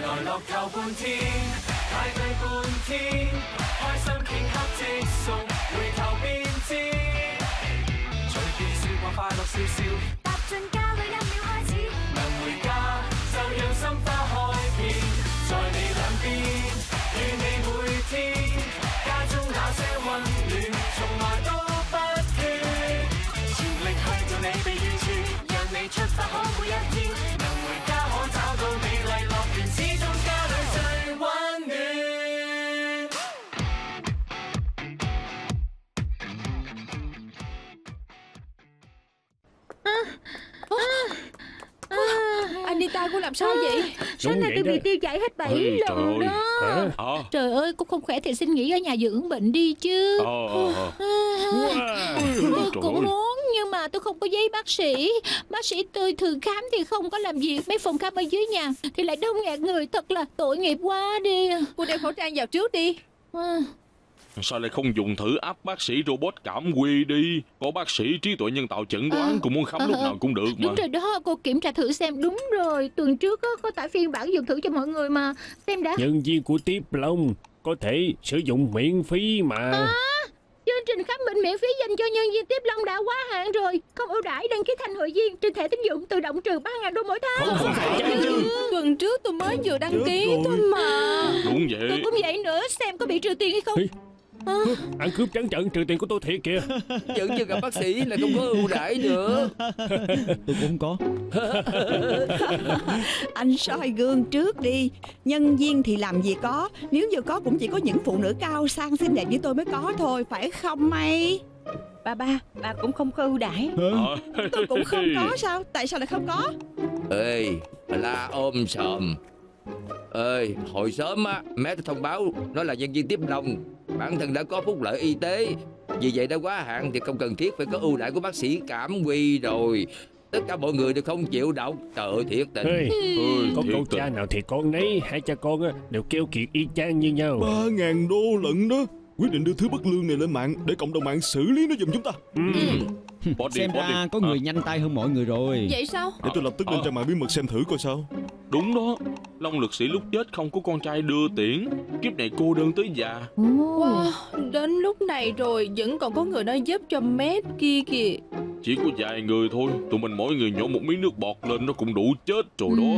來樂透半天，派對半天，開心片刻即送，回頭便知，隨便說話快樂笑笑，踏進家裏1秒開始，能回家就讓心花開遍，在你兩邊，與你每天，家中那些溫暖，從來都不缺，全力去做你被預處，讓你出發可每一天，能回家可找到美麗樂園，始終家裏最溫暖。 Anita, cô làm sao vậy? Sáng nay tôi bị tiêu chảy hết 7 lần đó. Trời ơi, cô không khỏe thì xin nghỉ ở nhà dưỡng bệnh đi chứ. Tôi cũng muốn, nhưng mà tôi không có giấy bác sĩ. Bác sĩ tôi thường khám thì không có làm việc. Mấy phòng khám ở dưới nhà thì lại đông nghẹt người, thật là tội nghiệp quá đi. Cô đeo khẩu trang vào trước đi. Sao lại không dùng thử áp bác sĩ robot cảm quy đi? Có bác sĩ trí tuệ nhân tạo chẩn đoán, cũng muốn khám lúc nào cũng được mà. Đúng rồi đó, cô kiểm tra thử xem. Đúng rồi, tuần trước có tải phiên bản dùng thử cho mọi người mà. Xem đã. Nhân viên của Tiếp Long có thể sử dụng miễn phí mà. Chương trình khám bệnh miễn phí dành cho nhân viên Tiếp Long đã quá hạn rồi. Không ưu đãi đăng ký thành hội viên trên thẻ tín dụng tự động trừ 3.000 đô mỗi tháng. Không phải chứ. Tuần trước tôi mới vừa đăng ký thôi mà. Đúng vậy. Tôi cũng vậy nữa, xem có bị trừ tiền hay không. Ăn cướp trắng trợn trừ tiền của tôi thiệt kìa. Vẫn chưa gặp bác sĩ là không có ưu đãi nữa. Tôi cũng không có. Anh soi gương trước đi. Nhân viên thì làm gì có. Nếu như có cũng chỉ có những phụ nữ cao sang xinh đẹp như tôi mới có thôi. Phải không mày? Bà cũng không có ưu đãi. Tôi cũng không có sao? Tại sao lại không có? Ê, la ôm sòm. Ê, hồi sớm á, mẹ tôi thông báo nó là nhân viên Tiếp Long, bản thân đã có phúc lợi y tế, vì vậy đã quá hạn thì không cần thiết phải có ưu đãi của bác sĩ cảm quy rồi. Tất cả mọi người đều không chịu đọc. Trời ơi, thiệt tình. Có câu cha nào thì con nấy. Hai cha con đều keo kiệt y chang như nhau. 3.000 đô lận đó. Quyết định đưa thứ bất lương này lên mạng để cộng đồng mạng xử lý nó giùm chúng ta. Xem ra có người nhanh tay hơn mọi người rồi. Vậy sao? Để tôi lập tức lên trang mạng bí mật xem thử coi sao. Đúng đó, Long lực sĩ lúc chết không có con trai đưa tiễn. Kiếp này cô đơn tới già. Wow, đến lúc này rồi vẫn còn có người nói giúp cho Matt kia kìa. Chỉ có vài người thôi. Tụi mình mỗi người nhổ một miếng nước bọt lên nó cũng đủ chết rồi đó.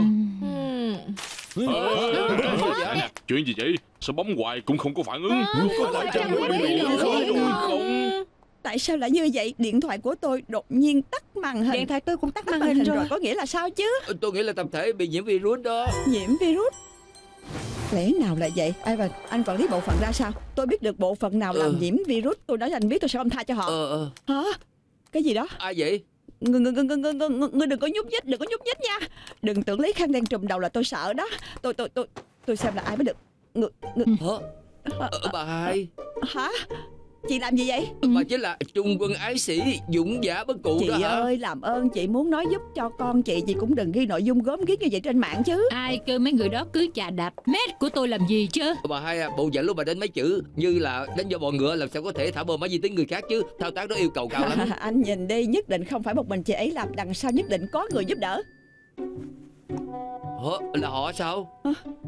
Chuyện gì vậy? Sao bấm hoài cũng không có phản ứng? Có phải trang bị không? Tại sao lại như vậy? Điện thoại của tôi đột nhiên tắt màn hình. Điện thoại tôi cũng tắt màn hình rồi. Có nghĩa là sao chứ? Tôi nghĩ là tập thể bị nhiễm virus đó. Nhiễm virus? Lẽ nào lại vậy? Ivan, anh quản lý bộ phận ra sao? Tôi biết được bộ phận nào làm nhiễm virus. Tôi nói anh biết tôi sẽ không tha cho họ. Hả? Cái gì đó? Ai vậy? Ngươi đừng có nhúc nhích nha. Đừng tưởng lấy khăn đen trùm đầu là tôi sợ đó. Tôi xem là ai mới được. Bà Hai. Hả? Chị làm gì vậy? Bà chính là trung quân ái sĩ dũng giả bất cụ chị đó hả? Chị ơi, làm ơn chị muốn nói giúp cho con chị cũng đừng ghi nội dung gớm ghiếc như vậy trên mạng chứ. Ai kêu mấy người đó cứ chà đạp mét của tôi làm gì chứ? Bà Hai bộ dạng lúc bà đánh mấy chữ như là đánh vào bò ngựa, làm sao có thể thả bom máy vi tính người khác chứ. Thao tác đó yêu cầu cao lắm. Anh nhìn đi, nhất định không phải một mình chị ấy làm, đằng sau nhất định có người giúp đỡ. Là họ sao?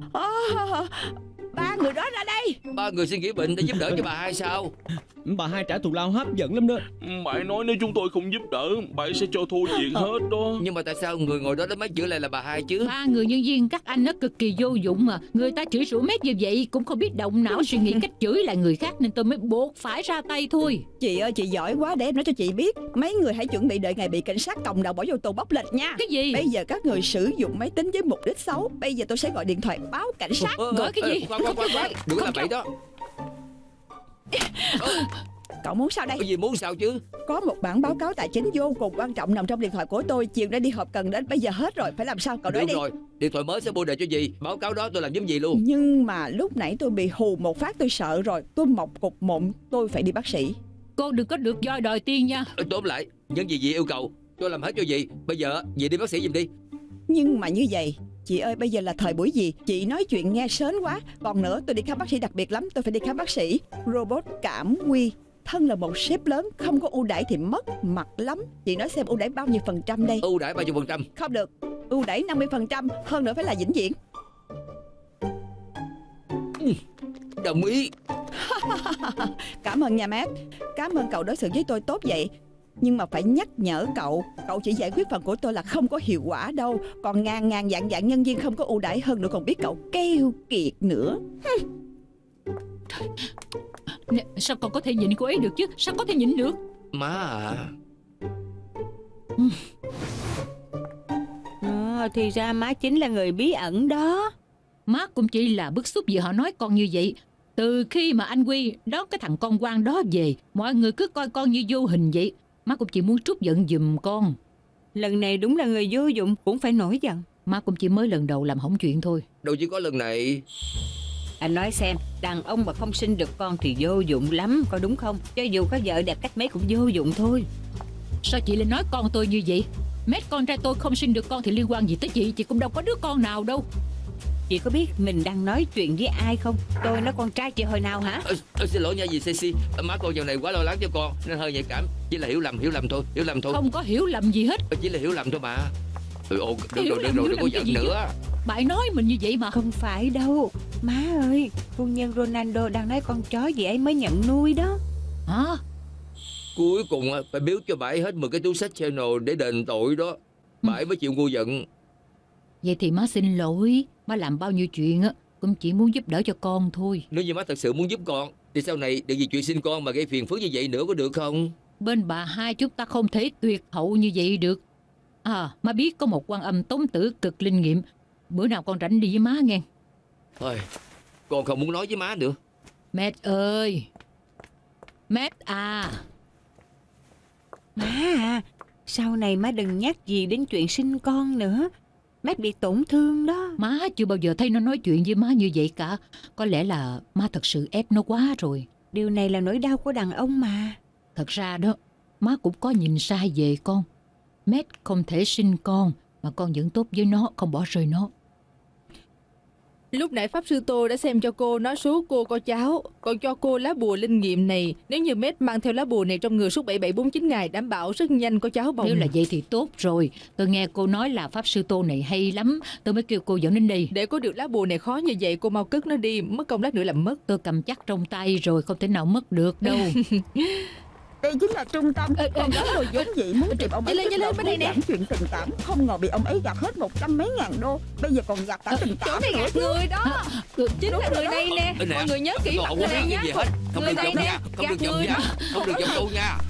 3 người đó ra đây. 3 người xin nghỉ bệnh để giúp đỡ cho bà Hai sao? Bà Hai trả thù lao hấp dẫn lắm đó. Bà nói nếu chúng tôi không giúp đỡ, bà sẽ cho thôi việc hết đó. Nhưng mà tại sao người ngồi đó đánh mấy chữ lại là bà Hai chứ? 3 người nhân viên các anh nó cực kỳ vô dụng mà. Người ta chửi rủa mét như vậy cũng không biết động não suy nghĩ cách chửi lại người khác, nên tôi mới buộc phải ra tay thôi. Chị ơi, chị giỏi quá, để em nói cho chị biết. Mấy người hãy chuẩn bị đợi ngày bị cảnh sát cộng đồng bỏ vô tù bóc lệch nha. Cái gì? Bây giờ các người sử dụng máy tính với mục đích xấu. Bây giờ tôi sẽ gọi điện thoại báo cảnh sát. Gọi cái gì? Khoan, đừng làm vậy đó. Cậu muốn sao đây? Cái gì muốn sao chứ? Có một bản báo cáo tài chính vô cùng quan trọng nằm trong điện thoại của tôi. Chiều nay đi họp cần đến, bây giờ hết rồi. Phải làm sao? Cậu nói đi. Rồi, điện thoại mới sẽ mua đề cho gì? Báo cáo đó tôi làm giống gì luôn. Nhưng mà lúc nãy tôi bị hù một phát, tôi sợ rồi. Tôi mọc cục mụn, tôi phải đi bác sĩ. Cô đừng có được voi đòi tiền nha. Tóm lại, những gì yêu cầu tôi làm hết cho gì. Bây giờ về đi bác sĩ giùm đi. Nhưng mà như vậy, chị ơi, bây giờ là thời buổi gì? Chị nói chuyện nghe sến quá. Còn nữa, tôi đi khám bác sĩ đặc biệt lắm. Tôi phải đi khám bác sĩ robot cảm quy. Thân là một sếp lớn, không có ưu đãi thì mất mặt lắm. Chị nói xem ưu đãi bao nhiêu % đây? Ưu đãi bao nhiêu %? Không được, ưu đãi 50%, hơn nữa phải là vĩnh viễn. Đồng ý. Cảm ơn nha Matt. Cảm ơn cậu đối xử với tôi tốt vậy. Nhưng mà phải nhắc nhở cậu, cậu chỉ giải quyết phần của tôi là không có hiệu quả đâu. Còn ngàn vạn nhân viên không có ưu đãi hơn nữa, còn biết cậu keo kiệt nữa. Nè, sao con có thể nhịn cô ấy được chứ? Sao có thể nhịn được? Má à. Thì ra má chính là người bí ẩn đó. Má cũng chỉ là bức xúc vì họ nói con như vậy. Từ khi mà anh Quy đón cái thằng con quan đó về, mọi người cứ coi con như vô hình vậy. Má cũng chỉ muốn trút giận giùm con. Lần này đúng là người vô dụng cũng phải nổi giận. Má cũng chỉ mới lần đầu làm hỏng chuyện thôi. Đâu chỉ có lần này. Anh nói xem, đàn ông mà không sinh được con thì vô dụng lắm, có đúng không? Cho dù có vợ đẹp cách mấy cũng vô dụng thôi. Sao chị lại nói con tôi như vậy? Mét con trai tôi không sinh được con thì liên quan gì tới chị? Chị cũng đâu có đứa con nào đâu. Chị có biết mình đang nói chuyện với ai không? Tôi nói con trai chị hồi nào hả? Xin lỗi nha dì Ceci. Má con giờ này quá lo lắng cho con nên hơi nhạy cảm. Chỉ là hiểu lầm thôi. Không có hiểu lầm gì hết. Chỉ là hiểu lầm thôi mà. Đừng có giận nữa. Bạn nói mình như vậy mà. Không phải đâu. Má ơi, phu nhân Ronaldo đang nói con chó gì ấy mới nhận nuôi đó. Hả? Cuối cùng phải biếu cho bà ấy hết 10 cái túi sách Chanel để đền tội đó. Bà ấy mới chịu ngu giận. Vậy thì má xin lỗi. Má làm bao nhiêu chuyện á cũng chỉ muốn giúp đỡ cho con thôi. Nếu như má thật sự muốn giúp con thì sau này đừng vì chuyện sinh con mà gây phiền phức như vậy nữa, có được không? Bên bà hai chúng ta không thể tuyệt hậu như vậy được. À, má biết có một quan âm tống tử cực linh nghiệm. Bữa nào con rảnh đi với má nghe. Thôi, con không muốn nói với má nữa. Mét ơi, Mét à. Má à, sau này má đừng nhắc gì đến chuyện sinh con nữa. Mét bị tổn thương đó. Má chưa bao giờ thấy nó nói chuyện với má như vậy cả. Có lẽ là má thật sự ép nó quá rồi. Điều này là nỗi đau của đàn ông mà. Thật ra đó, má cũng có nhìn sai về con. Mét không thể sinh con mà con vẫn tốt với nó, không bỏ rơi nó. Lúc nãy Pháp Sư Tô đã xem cho cô, nói số cô có cháu, còn cho cô lá bùa linh nghiệm này. Nếu như Mét mang theo lá bùa này trong người suốt 7749 ngày, đảm bảo rất nhanh có cháu bồng. Nếu là vậy thì tốt rồi. Tôi nghe cô nói là Pháp Sư Tô này hay lắm, tôi mới kêu cô dẫn đến đây. Để có được lá bùa này khó như vậy, cô mau cất nó đi, mất công lát nữa làm mất. Tôi cầm chắc trong tay rồi, không thể nào mất được đâu. Đây chính là trung tâm. Con gái tôi vốn dĩ muốn tìm ông ấy lên giảm chuyện tình cảm, không ngờ bị ông ấy gạt hết 100 mấy ngàn đô. Bây giờ còn gạt cả tình cảm này gạt người đó. Chính là người này nè. Mọi người nhớ kỹ mặt này nha. Người này nè, gạt người. Không được giọng tôi nha.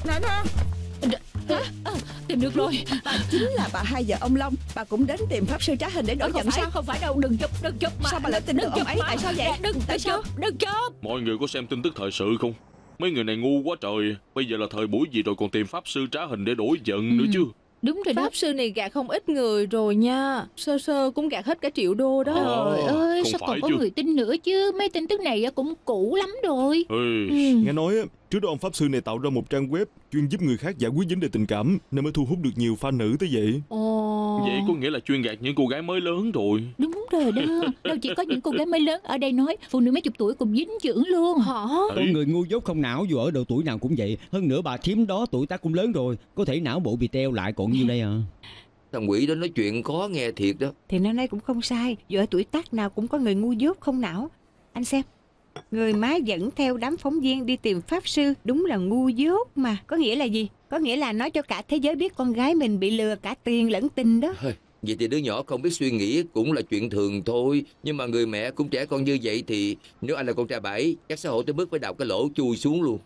Nè. Tìm được rồi. Bà chính là bà hai vợ ông Long. Bà cũng đến tìm pháp sư trá hình để đổi giận sao? Không phải đâu, đừng chụp mà. Sao bà lại tin được ông ấy? Tại sao vậy? Đừng chụp. Mọi người có xem tin tức thời sự không? Mấy người này ngu quá trời. Bây giờ là thời buổi gì rồi còn tìm pháp sư trá hình để đổi giận nữa chứ. Đúng rồi đó. Pháp sư này gạt không ít người rồi nha. Sơ cũng gạt hết cả triệu đô đó. Trời ơi, sao còn có người tin nữa chứ. Mấy tin tức này cũng cũ lắm rồi. Nghe nói trước đó ông pháp sư này tạo ra một trang web chuyên giúp người khác giải quyết vấn đề tình cảm, nên mới thu hút được nhiều fan nữ tới vậy. Vậy có nghĩa là chuyên gạt những cô gái mới lớn rồi. Đúng rồi đó. Đâu chỉ có những cô gái mới lớn. Ở đây nói phụ nữ mấy chục tuổi cũng dính chưởng luôn. Hả? Con người ngu dốt không não, dù ở độ tuổi nào cũng vậy. Hơn nữa bà thím đó tuổi tác cũng lớn rồi, có thể não bộ bị teo lại còn nhiêu đây à. Thằng quỷ đó nói chuyện khó nghe thiệt đó. Thì nó nói cũng không sai. Dù ở tuổi tác nào cũng có người ngu dốt không não. Anh xem, người má dẫn theo đám phóng viên đi tìm pháp sư đúng là ngu dốt mà. Có nghĩa là gì? Có nghĩa là nói cho cả thế giới biết con gái mình bị lừa cả tiền lẫn tình đó. Vậy thì đứa nhỏ không biết suy nghĩ cũng là chuyện thường thôi. Nhưng mà người mẹ cũng trẻ con như vậy thì nếu anh là con trai bà ấy, chắc xã hội tới mức phải đào cái lỗ chui xuống luôn.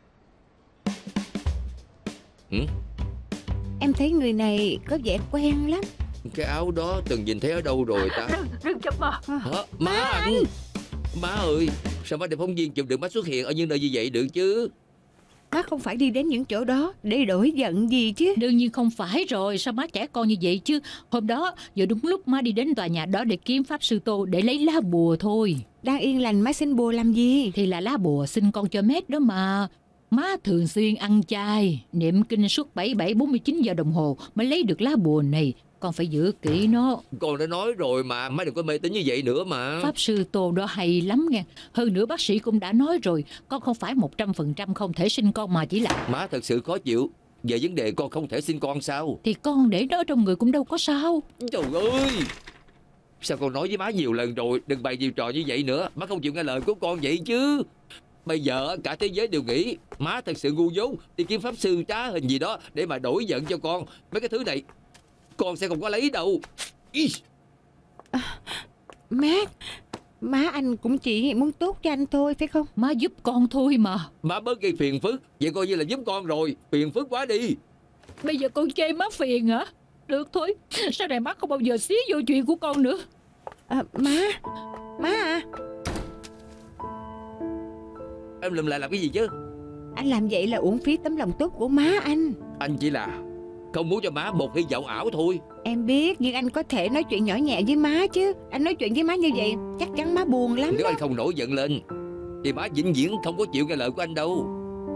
Em thấy người này có vẻ quen lắm. Cái áo đó từng nhìn thấy ở đâu rồi ta? Đừng chụp mà. Má anh. Má ơi, sao má để phóng viên chụp được má xuất hiện ở những nơi như vậy được chứ? Má không phải đi đến những chỗ đó để đổi giận gì chứ. Đương nhiên không phải rồi. Sao má trẻ con như vậy chứ? Hôm đó giờ đúng lúc má đi đến tòa nhà đó để kiếm pháp sư Tô để lấy lá bùa thôi. Đang yên lành má xin bùa làm gì? Thì là lá bùa xin con cho Mét đó mà. Má thường xuyên ăn chay, niệm kinh suốt 47-49 giờ đồng hồ mới lấy được lá bùa này. Con phải giữ kỹ nó. Con đã nói rồi mà, má đừng có mê tín như vậy nữa mà. Pháp sư Tô đó hay lắm nghe. Hơn nữa bác sĩ cũng đã nói rồi, con không phải 100% không thể sinh con mà chỉ là... Má thật sự khó chịu về vấn đề con không thể sinh con sao? Thì con để nó trong người cũng đâu có sao. Trời ơi. Sao con nói với má nhiều lần rồi, đừng bày nhiều trò như vậy nữa. Má không chịu nghe lời của con vậy chứ. Bây giờ cả thế giới đều nghĩ má thật sự ngu dốt, đi kiếm pháp sư trá hình gì đó để mà đổi giận cho con. Mấy cái thứ này con sẽ không có lấy đâu. Má anh cũng chỉ muốn tốt cho anh thôi phải không? Má giúp con thôi mà. Má bớt gây phiền phức, vậy coi như là giúp con rồi. Phiền phức quá đi. Bây giờ con chê má phiền hả? Được thôi, sau này má không bao giờ xía vô chuyện của con nữa. Má à, Em lùm lại làm cái gì chứ? anh làm vậy là uổng phí tấm lòng tốt của má anh. Anh chỉ là không muốn cho má một hy vọng ảo thôi. Em biết, nhưng anh có thể nói chuyện nhỏ nhẹ với má chứ. Anh nói chuyện với má như vậy chắc chắn má buồn lắm Nếu đó. anh không nổi giận lên thì má vĩnh viễn không có chịu nghe lời của anh đâu.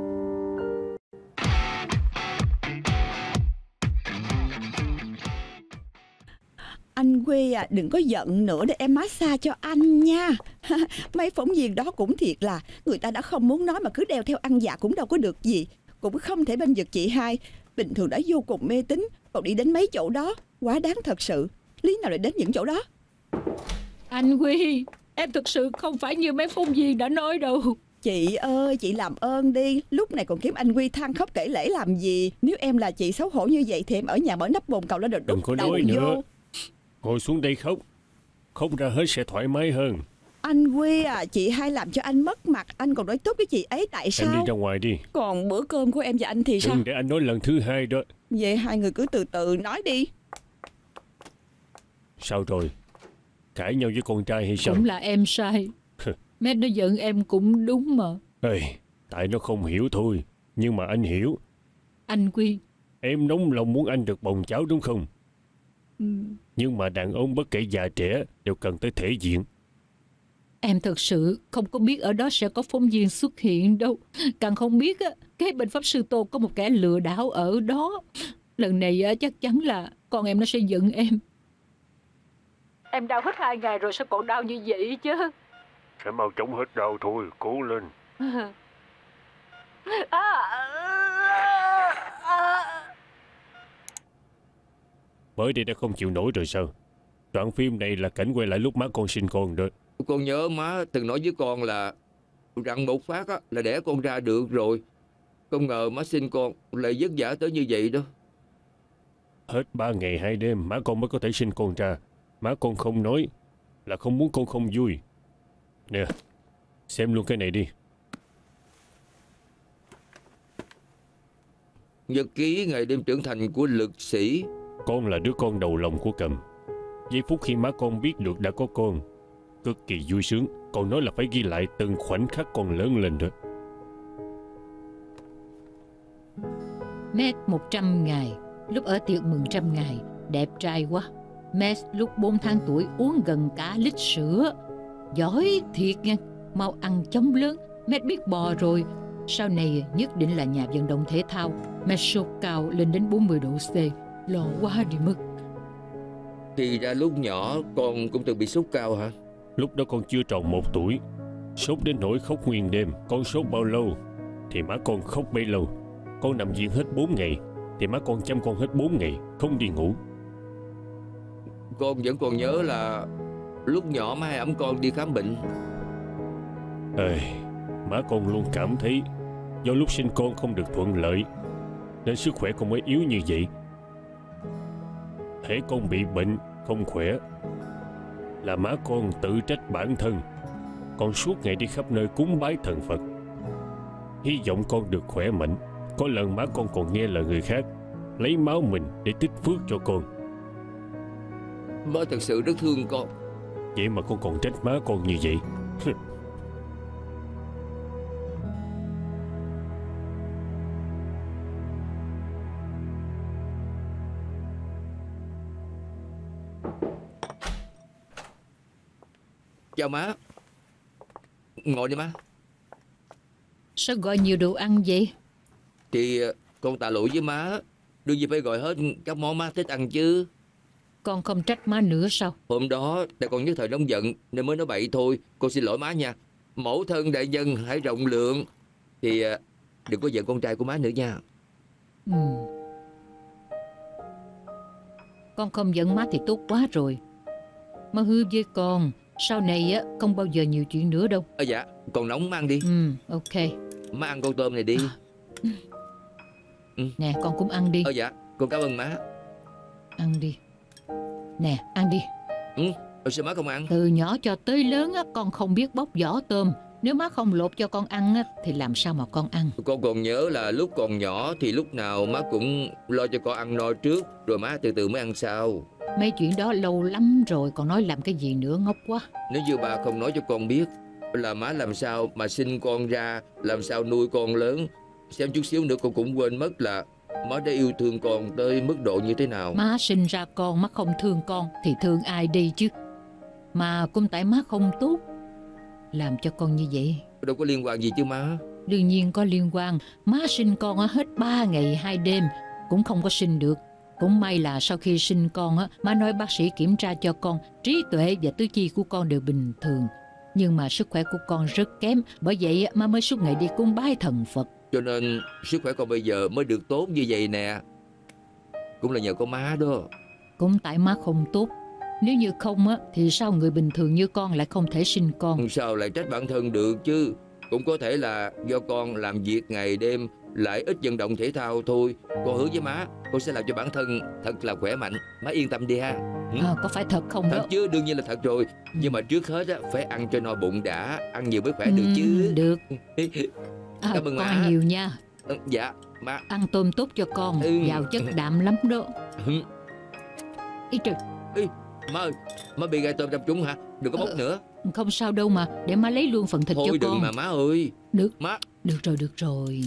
Anh Quy à, đừng có giận nữa để em massage cho anh nha. Mấy phóng viên đó cũng thiệt là, người ta đã không muốn nói mà cứ đeo theo ăn dạ cũng đâu có được gì. Cũng không thể bênh vực chị hai. Bình thường đã vô cùng mê tín, còn đi đến mấy chỗ đó, quá đáng thật sự. Lý nào lại đến những chỗ đó? Anh Huy, em thực sự không phải như mấy phóng viên đã nói đâu. Chị ơi, chị làm ơn đi. Lúc này còn kiếm anh Quy than khóc kể lể làm gì? Nếu em là chị xấu hổ như vậy thì em ở nhà mở nắp bồn cầu lên rồi Đừng đút có đầu nói vô. nữa. Ngồi xuống đây khóc. Khóc ra hết sẽ thoải mái hơn. Anh Quy à, chị hai làm cho anh mất mặt, anh còn nói tốt với chị ấy tại sao? Em đi ra ngoài đi. Còn bữa cơm của em và anh thì sao? Đừng để anh nói lần thứ hai đó. Vậy hai người cứ từ từ nói đi. Sao rồi? Cãi nhau với con trai hay sao? Cũng là em sai. Mẹ nó giận em cũng đúng mà. Ê, tại nó không hiểu thôi. Nhưng mà anh hiểu. Anh Quy. Em nóng lòng muốn anh được bồng cháu đúng không? Nhưng mà đàn ông bất kể già trẻ đều cần tới thể diện. Em thật sự không có biết ở đó sẽ có phóng viên xuất hiện đâu. Càng không biết á, cái bên Pháp Sư Tô có một kẻ lừa đảo ở đó. Lần này á, chắc chắn là con em nó sẽ giận em. Em đau hết 2 ngày rồi sao còn đau như vậy chứ? Sẽ mau chóng hết đau thôi, cố lên. Mới đây đã không chịu nổi rồi sao? Đoạn phim này là cảnh quay lại lúc má con sinh con đó. Con nhớ má từng nói với con là rặn một phát á, là đẻ con ra được rồi. Không ngờ má sinh con lại vất vả tới như vậy đó. Hết 3 ngày 2 đêm má con mới có thể sinh con ra. Má con không nói là không muốn con không vui. Nè, xem luôn cái này đi. Nhật ký ngày đêm trưởng thành của lực sĩ. Con là đứa con đầu lòng của Cầm. Giây phút khi má con biết được đã có con, cực kỳ vui sướng. Con nói là phải ghi lại từng khoảnh khắc con lớn lên đó. Matt 100 ngày, lúc ở tiệc mừng 100 ngày, đẹp trai quá. Matt lúc 4 tháng tuổi uống gần cả lít sữa. Giỏi thiệt nha, mau ăn chóng lớn. Matt biết bò rồi, sau này nhất định là nhà vận động thể thao. Matt sốt cao lên đến 40 độ C, lo quá đi mất. Thì ra lúc nhỏ con cũng từng bị sốt cao hả? Lúc đó con chưa tròn 1 tuổi. Sốt đến nỗi khóc nguyên đêm. Con sốt bao lâu thì má con khóc bấy lâu. Con nằm viện hết 4 ngày thì má con chăm con hết 4 ngày, không đi ngủ. Con vẫn còn nhớ là lúc nhỏ má hay ẵm con đi khám bệnh. Má con luôn cảm thấy do lúc sinh con không được thuận lợi nên sức khỏe con mới yếu như vậy. Hễ con bị bệnh không khỏe là má con tự trách bản thân. Con suốt ngày đi khắp nơi cúng bái thần Phật, hy vọng con được khỏe mạnh. Có lần má con còn nghe lời người khác lấy máu mình để tích phước cho con. Má thật sự rất thương con. Vậy mà con còn trách má con như vậy. Chào má. Ngồi đi má. Sao gọi nhiều đồ ăn vậy? Thì con tạ lỗi với má, đương nhiên phải gọi hết các món má thích ăn chứ. Con không trách má nữa sao? Hôm đó tại con nhất thời nóng giận nên mới nói bậy thôi. Con xin lỗi má nha. Mẫu thân đại nhân hãy rộng lượng. Thì đừng có giận con trai của má nữa nha. Con không giận má thì tốt quá rồi. Má hứa với con, sau này á không bao giờ nhiều chuyện nữa đâu. Dạ, còn nóng má ăn đi. Ok. Má ăn con tôm này đi. Nè, con cũng ăn đi. Dạ, con cảm ơn má. Ăn đi. Nè, ăn đi. Sao má không ăn? Từ nhỏ cho tới lớn á, con không biết bóc vỏ tôm. Nếu má không lột cho con ăn á, thì làm sao mà con ăn? Con còn nhớ là lúc còn nhỏ thì lúc nào má cũng lo cho con ăn no trước, rồi má từ từ mới ăn sau. Mấy chuyện đó lâu lắm rồi, còn nói làm cái gì nữa, ngốc quá. Nếu như bà không nói cho con biết là má làm sao mà sinh con ra, làm sao nuôi con lớn, xem chút xíu nữa con cũng quên mất là má đã yêu thương con tới mức độ như thế nào. Má sinh ra con, má không thương con thì thương ai đi chứ. Mà cũng tại má không tốt làm cho con như vậy. Đâu có liên quan gì chứ má. Đương nhiên có liên quan. Má sinh con hết 3 ngày 2 đêm cũng không có sinh được. Cũng may là sau khi sinh con á, má nói bác sĩ kiểm tra cho con trí tuệ và tứ chi của con đều bình thường. Nhưng mà sức khỏe của con rất kém. Bởi vậy má mới suốt ngày đi cúng bái thần Phật. Cho nên sức khỏe con bây giờ mới được tốt như vậy nè. Cũng là nhờ có má đó. Cũng tại má không tốt. Nếu như không á, thì sao người bình thường như con lại không thể sinh con? Sao lại trách bản thân được chứ. Cũng có thể là do con làm việc ngày đêm, lại ít vận động thể thao thôi. Con hứa với má, con sẽ làm cho bản thân thật là khỏe mạnh. Má yên tâm đi ha. Có phải thật không thật đó? chứ, đương nhiên là thật rồi. Nhưng mà trước hết á, phải ăn cho no bụng đã. Ăn nhiều mới khỏe được chứ. Được. Cảm ơn con má. ăn nhiều nha. Dạ má. Ăn tôm tốt cho con, giàu chất đạm lắm đó. Ý trời. Má ơi, má bị gai tôm trong chúng hả? Đừng có bóc nữa. Không sao đâu mà, để má lấy luôn phần thịt thôi cho đừng con. mà má ơi. Được. Má. Được rồi.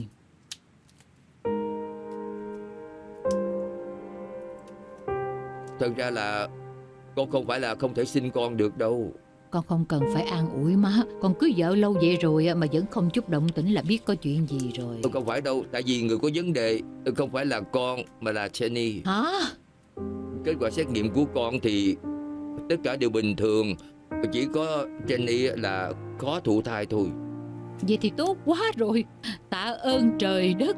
Thật ra là con không phải là không thể sinh con được đâu. Con không cần phải an ủi má. Con cưới vợ lâu vậy rồi mà vẫn không chút động tĩnh là biết có chuyện gì rồi. Không phải đâu, tại vì người có vấn đề không phải là con mà là Jenny. Hả? Kết quả xét nghiệm của con thì tất cả đều bình thường. Chỉ có Jenny là khó thụ thai thôi. Vậy thì tốt quá rồi. Tạ ơn trời đất.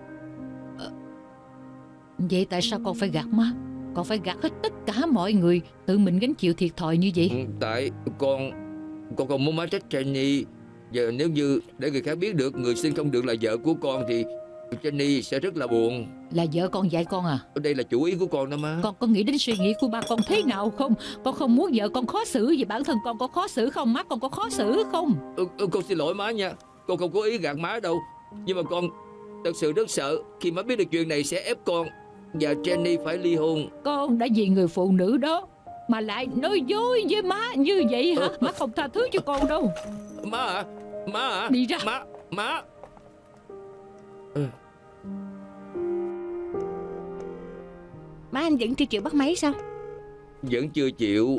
Vậy tại sao con phải gạt má? Con phải gạt hết tất cả mọi người, tự mình gánh chịu thiệt thòi như vậy? Tại con không muốn má trách Jenny. Giờ nếu như để người khác biết được người sinh không được là vợ của con thì Jenny sẽ rất là buồn. Là vợ con dạy con à? Đây là chủ ý của con đó má. Con có nghĩ đến suy nghĩ của ba con thế nào không? Con không muốn vợ con khó xử vì bản thân con có khó xử không? Má con có khó xử không? Con xin lỗi má nha. Con không có ý gạt má đâu. Nhưng mà con thật sự rất sợ khi má biết được chuyện này sẽ ép con và Jenny phải ly hôn. Con đã vì người phụ nữ đó mà lại nói dối với má như vậy hả? Má không tha thứ cho con đâu. Má à? Má à? Đi ra. Má. Má anh vẫn chưa chịu bắt máy sao? Vẫn chưa chịu.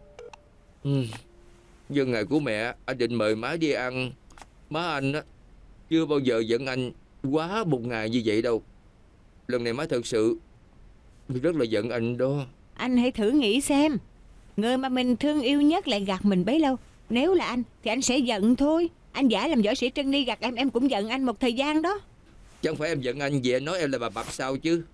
Nhân ngày của mẹ, anh định mời má đi ăn. Má anh á chưa bao giờ giận anh quá một ngày như vậy đâu. Lần này má thật sự rất là giận anh đó. Anh hãy thử nghĩ xem, người mà mình thương yêu nhất lại gạt mình bấy lâu. Nếu là anh thì anh sẽ giận thôi. Anh giả làm võ sĩ Trân Ni gạt em cũng giận anh một thời gian đó. Chẳng phải em giận anh vì anh nói em là bà bập sao chứ?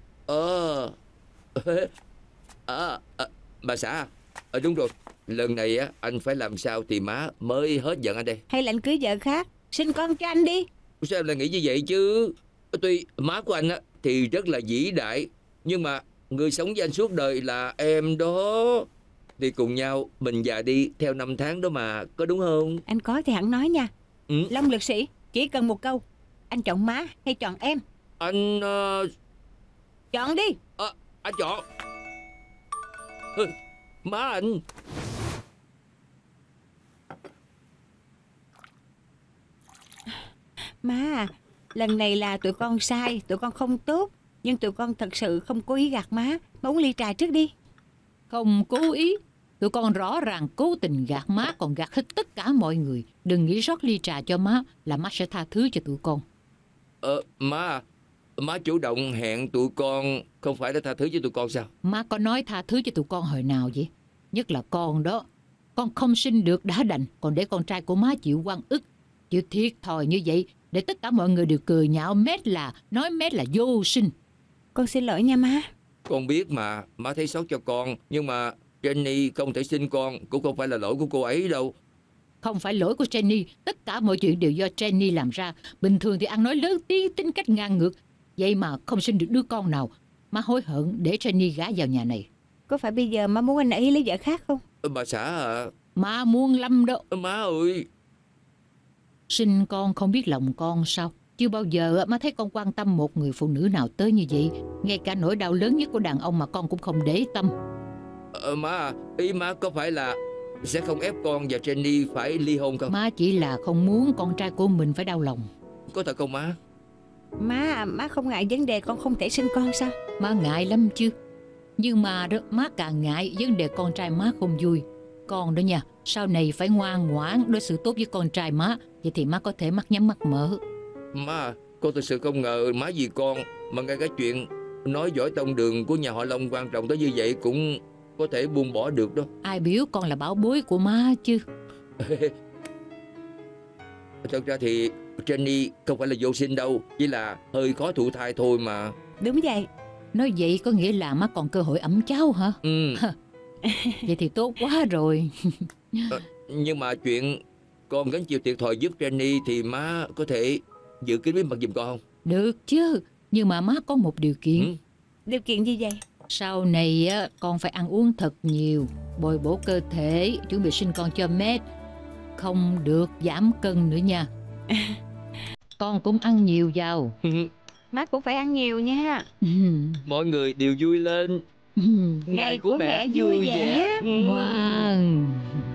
Bà xã. Đúng rồi. Lần này á anh phải làm sao thì má mới hết giận anh đây. Hay là anh cưới vợ khác, sinh con cho anh đi. Sao em lại nghĩ như vậy chứ? Tuy má của anh á thì rất là vĩ đại, nhưng mà người sống với anh suốt đời là em đó. Thì cùng nhau mình già đi theo năm tháng đó mà, có đúng không? Anh có thì hẳn nói nha. Long lực sĩ, chỉ cần một câu. Anh chọn má hay chọn em? Anh chọn đi. Anh chọn má anh. Má à, lần này là tụi con sai, tụi con không tốt. Nhưng tụi con thật sự không cố ý gạt má. Má uống ly trà trước đi. Không cố ý. Tụi con rõ ràng cố tình gạt má, còn gạt hết tất cả mọi người. Đừng nghĩ rót ly trà cho má là má sẽ tha thứ cho tụi con. Má chủ động hẹn tụi con, không phải đã tha thứ cho tụi con sao? Má có nói tha thứ cho tụi con hồi nào vậy? Nhất là con đó. Con không sinh được đã đành, còn để con trai của má chịu oan ức, chịu thiệt thòi như vậy, để tất cả mọi người đều cười nhạo nói Mét là vô sinh. Con xin lỗi nha má. Con biết mà, má thấy xót cho con. Nhưng mà Jenny không thể sinh con cũng không phải là lỗi của cô ấy đâu. Không phải lỗi của Jenny, tất cả mọi chuyện đều do Jenny làm ra. Bình thường thì ăn nói lớn tiếng, tính cách ngang ngược, vậy mà không sinh được đứa con nào. Má hối hận để Jenny gả vào nhà này. Có phải bây giờ má muốn anh ấy lấy vợ khác không? Bà xã à? Má muốn lắm đó. Má ơi, Sinh con không biết lòng con sao? Chưa bao giờ má thấy con quan tâm một người phụ nữ nào tới như vậy. Ngay cả nỗi đau lớn nhất của đàn ông mà con cũng không để tâm. Má, ý má có phải là sẽ không ép con và Jenny phải ly hôn không? Má chỉ là không muốn con trai của mình phải đau lòng. Có thật không má? Má không ngại vấn đề con không thể sinh con sao? Má ngại lắm chứ. Nhưng mà đó, má càng ngại vấn đề con trai má không vui. Con đó nha, sau này phải ngoan ngoãn đối xử tốt với con trai má. Vậy thì má có thể mắt nhắm mắt mở. Má, con thực sự không ngờ má vì con mà ngay cái chuyện nói giỏi tông đường của nhà họ Long quan trọng tới như vậy cũng có thể buông bỏ được đó. Ai biểu con là bảo bối của má chứ. Thật ra thì Jenny không phải là vô sinh đâu, chỉ là hơi khó thụ thai thôi mà. Đúng vậy. Nói vậy có nghĩa là má còn cơ hội ẵm cháu hả? Ừ. Vậy thì tốt quá rồi. Nhưng mà chuyện con gánh chịu thiệt thòi giúp Jenny thì má có thể giữ kín bí mật giùm con không? Được chứ. Nhưng mà má có một điều kiện. Điều kiện gì vậy? Sau này á, con phải ăn uống thật nhiều, bồi bổ cơ thể, chuẩn bị sinh con cho Matt. Không được giảm cân nữa nha. Con cũng ăn nhiều vào. Má cũng phải ăn nhiều nha. Mọi người đều vui lên. Ngày của mẹ vui vẻ. Ngoan.